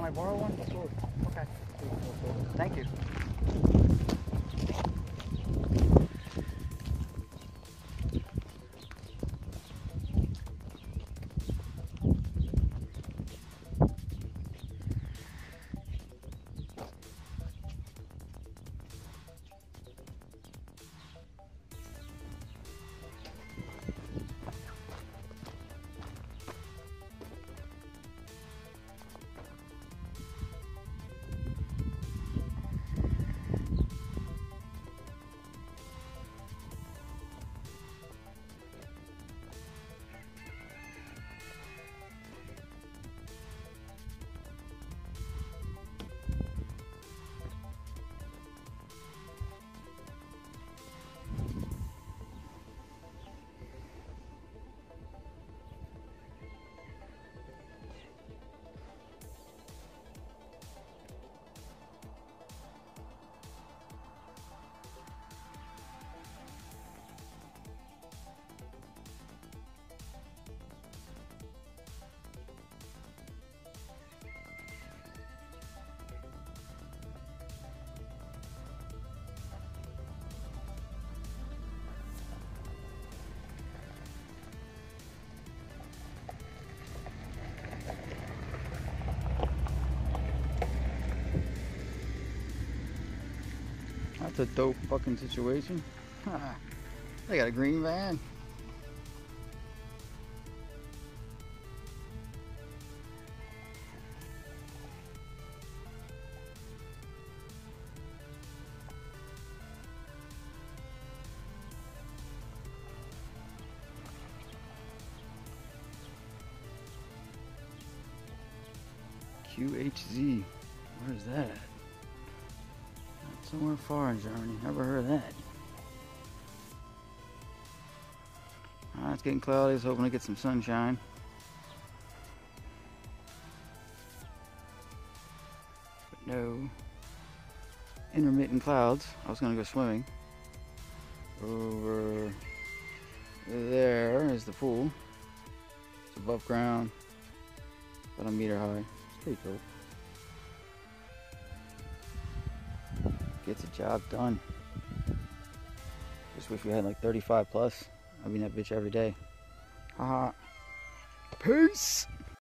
I borrow one? Cool. Okay. Thank you. That's a dope fucking situation. They got a green van. QHZ. Where's that? Somewhere far in Germany. Never heard of that. It's getting cloudy. I was hoping to get some sunshine. But no. Intermittent clouds. I was going to go swimming. Over there is the pool. It's above ground. About a meter high. It's pretty cool. Gets the job done. Just wish we had like 35 plus. I'd be in that bitch every day. Haha. Peace.